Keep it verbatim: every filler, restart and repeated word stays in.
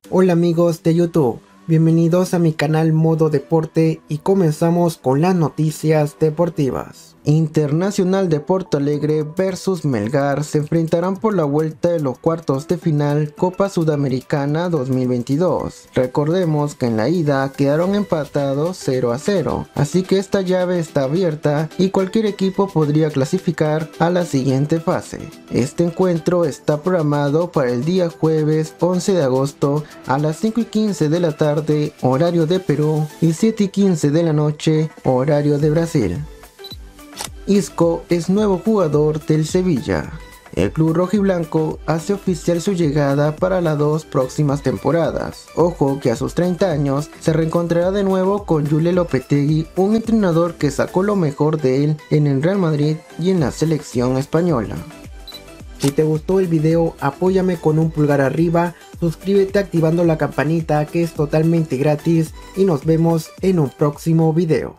Hola amigos de YouTube, bienvenidos a mi canal Modo Deporte y comenzamos con las noticias deportivas. Internacional de Porto Alegre versus Melgar se enfrentarán por la vuelta de los cuartos de final Copa Sudamericana dos mil veintidós. Recordemos que en la ida quedaron empatados cero a cero, así que esta llave está abierta y cualquier equipo podría clasificar a la siguiente fase. Este encuentro está programado para el día jueves once de agosto a las cinco y quince de la tarde horario de Perú y siete y quince de la noche horario de Brasil. Isco es nuevo jugador del Sevilla. El club rojiblanco hace oficial su llegada para las dos próximas temporadas. Ojo que a sus treinta años se reencontrará de nuevo con Julen Lopetegui, un entrenador que sacó lo mejor de él en el Real Madrid y en la selección española. Si te gustó el video, apóyame con un pulgar arriba, suscríbete activando la campanita que es totalmente gratis y nos vemos en un próximo video.